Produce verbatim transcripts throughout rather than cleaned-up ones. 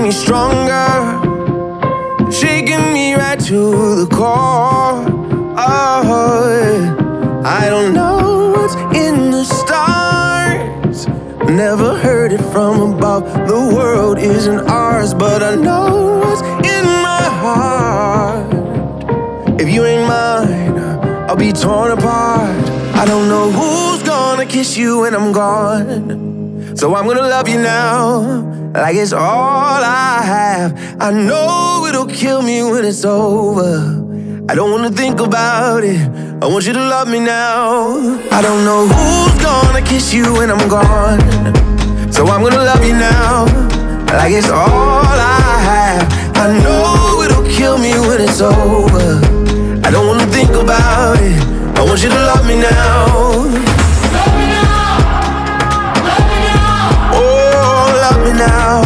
me stronger, shaking me right to the core. Oh, I don't know what's in the stars, never heard it from above. The world isn't ours, but I know what's in my heart. If you ain't mine, I'll be torn apart. I don't know who's gonna kiss you when I'm gone, so I'm gonna love you now like it's all I have. I know it'll kill me when it's over. I don't wanna think about it, I want you to love me now. I don't know who's gonna kiss you when I'm gone, so I'm gonna love you now like it's all I have. I know it'll kill me when it's over. I don't wanna think about it, I want you to love me now. Love me now, love me now. Oh, love me now.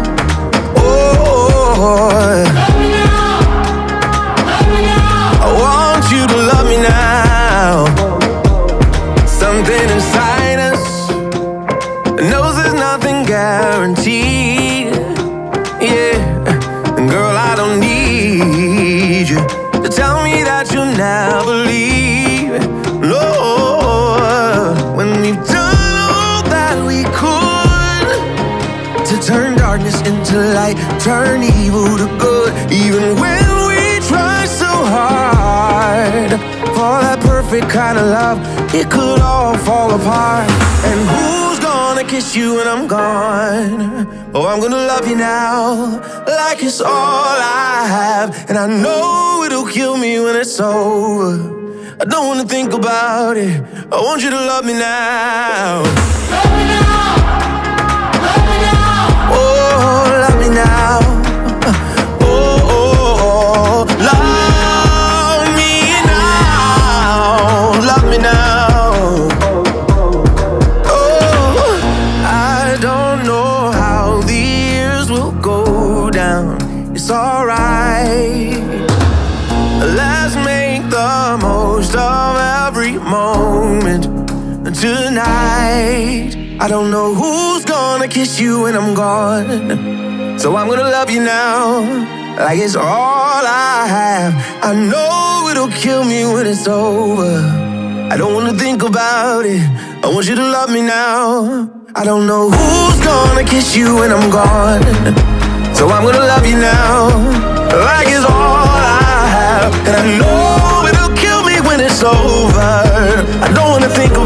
Oh, love me now, love me now. I want you to love me now. Something inside us knows there's nothing guaranteed. Yeah, girl, I don't need you to tell me that you'll never leave. No, when we've done all that we could to turn darkness into light, turn evil to good, even when we try so hard for that perfect kind of love, it could all fall apart. And who's gonna kiss you when I'm gone? Oh, I'm gonna love you now like it's all I have. And I know it'll kill me when it's over. I don't wanna think about it, I want you to love me now. Love me now, love me now. Oh, love me now. Oh, oh, oh, love me now. Love me now. Oh, I don't know how the years will go down. It's alright. Let's make the most of every moment tonight. I don't know who's gonna kiss you when I'm gone, so I'm gonna love you now like it's all I have. I know it'll kill me when it's over. I don't wanna think about it, I want you to love me now. I don't know who's gonna kiss you when I'm gone, so I'm gonna love you now like it's all I have. And I know it'll kill me when it's over. I don't wanna think